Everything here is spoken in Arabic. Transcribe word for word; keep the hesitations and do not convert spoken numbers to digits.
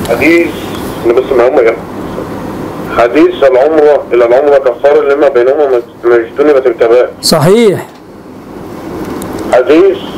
حديث بس ما هم جنب. حديث العمرة إلى العمرة كفارة لما بينهما ما اجتنبت الكبائر. صحيح. حديث